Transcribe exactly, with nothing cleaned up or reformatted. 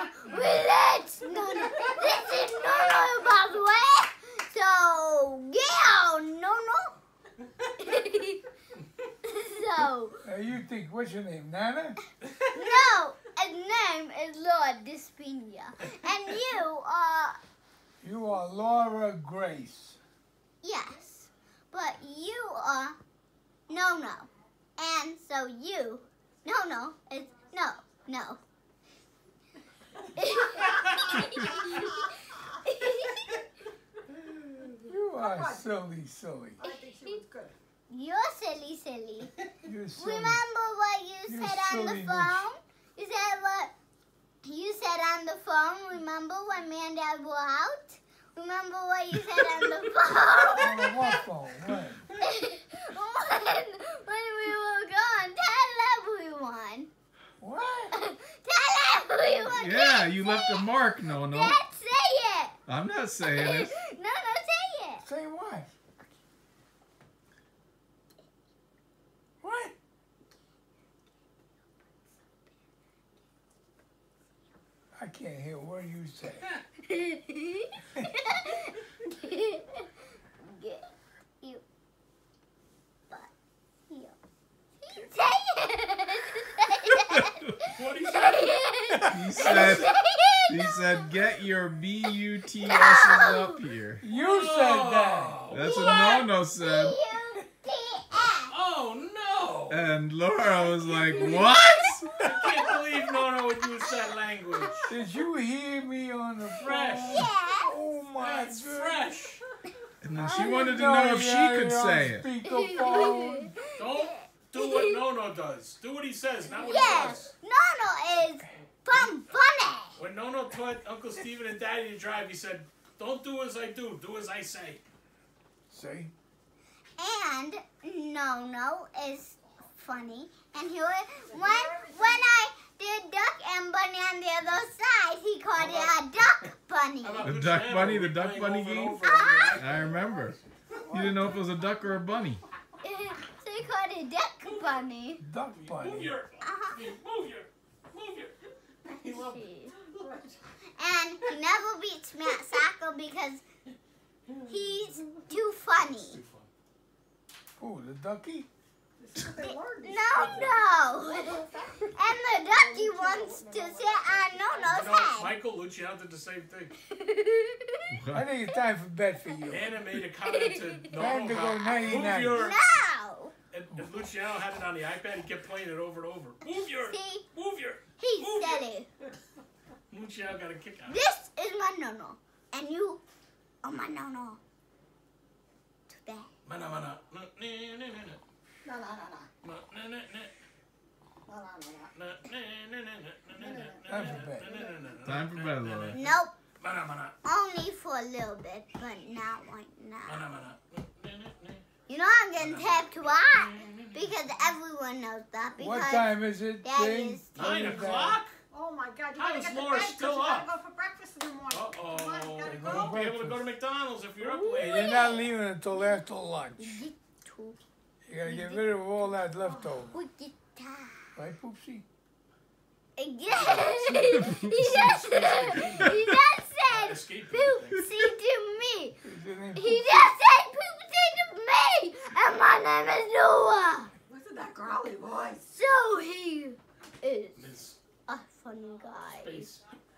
relax. No, no. This is no, no, by the way. So, yeah, no, no. So. Uh, you think, what's your name, Nana? No, his name is Lord Dispenia. And you are... You are Laura Grace. Yes, but you are No No. And so you, No No, is no, no. You are silly, silly. I think she was good. You're silly, silly. You're silly. Remember what you You're said on the silly, phone? You said what you said on the phone. Remember when me and Dad were out? Remember what you said on the phone? On the what phone? When? when, when we were gone, tell everyone. What? Tell everyone. Yeah, you left a mark, no, no. Dad, say it. I'm not saying it. No, no, say it. Say what? What? I can't hear what you say. Get you. But you. Say it. What he Say said? it. He said, he said, get your B U T S's up here. You said that. That's what No-No said. B U T S. Oh no! And Laura was like, what? I can't believe Nono would use that language. Did you hear me on the Fresh. phone? Yes. Oh my That's goodness. fresh. And then I she didn't wanted to know if you she had could on say it. speakerphone. Don't do what Nono does. Do what he says, not what he Yes. does. No, no, is fun funny. When Nono taught Uncle Stephen and Daddy to drive, he said, "Don't do as I do, do as I say." See? And no, no is funny. And he was, when when I did duck and bunny on the other side, he called it a duck bunny. How about The Luciano duck bunny, the duck playing bunny over and game? over on the I remember. You didn't know if it was a duck or a bunny. So he called it duck bunny. Duck Move bunny. your, Uh-huh. move your, move your. He loved it. And he never beats me at soccer because he's too funny. Who, the ducky? This is what they learned. No, no. And the ducky wants to sit on Nono's You know, head. Michael Luciano did the same thing. I think it's time for bed for you. Anna made a comment to Time Nono to go about move ninety-nine. your. No. And if Luciano had it on the iPad, he kept playing it over and over. Move your, See, move your. he Move said your. it. Luciano got a kick out of it. This is my Nono. And you are my Nono. Today. Mana, mana. Na, na, na, na, na. No, no, no, no. Na, na, na, na. No, no, no, no. Na, na, na, na, na, na, na, Time for na, bed. na, na, na, na, Time for bed, Laura. Nope. Mana, mana. Only for a little bit, but not right now. Mana, mana. Na, na, na, na. You know I'm getting taped why? Because everyone knows that. Because What time is it? That Jane? is What Nine is that? o'clock? Oh my God! You How gotta is get to Laura bed 'cause still you gotta up? go for breakfast in the morning. Uh-oh. Come on, you gotta You go. won't be able to go to McDonald's if you're up late. You're not leaving until after lunch. Get to You gotta get rid of all that leftover. we get time. Right, Poopsie? Again. he just said, he just said Escape poopsie to me. Is your name He Poopsie? just said poopsie to me. And my name is Noah. Listen to that growly voice. So he is Miss a funny guy. Space.